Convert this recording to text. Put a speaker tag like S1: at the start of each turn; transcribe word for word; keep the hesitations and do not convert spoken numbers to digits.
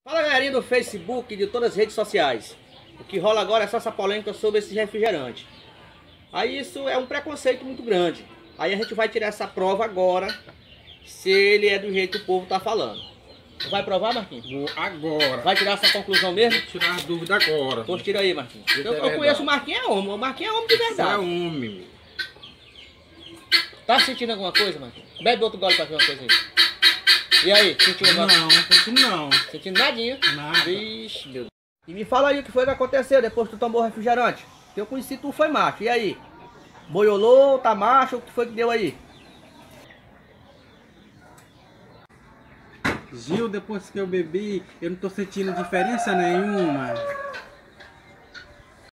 S1: Fala, galerinha do Facebook e de todas as redes sociais. O que rola agora é só essa polêmica sobre esse refrigerante. Aí isso é um preconceito muito grande. Aí a gente vai tirar essa prova agora, se ele é do jeito que o povo tá falando. Vai provar, Marquinhos?
S2: Vou agora.
S1: Vai tirar essa conclusão mesmo?
S2: Vou tirar a dúvida agora.
S1: Pois tira aí, Marquinhos. Eu,
S2: é
S1: eu conheço o Marquinhos, é homem. O Marquinhos é homem de
S2: Isso é
S1: verdade.
S2: homem.
S1: Tá sentindo alguma coisa, Marquinhos? Bebe outro gole pra ver uma coisa aí. E aí, sentiu alguma coisa?
S2: Não, sentindo não.
S1: Sentindo nadinha?
S2: Nada.
S1: Vixe, meu Deus. E me fala aí o que foi que aconteceu depois que tu tomou o refrigerante. Que eu conheci tu foi macho. E aí? Boiolou, tá macho? O que foi que deu aí?
S2: Gil, depois que eu bebi, eu não tô sentindo diferença nenhuma.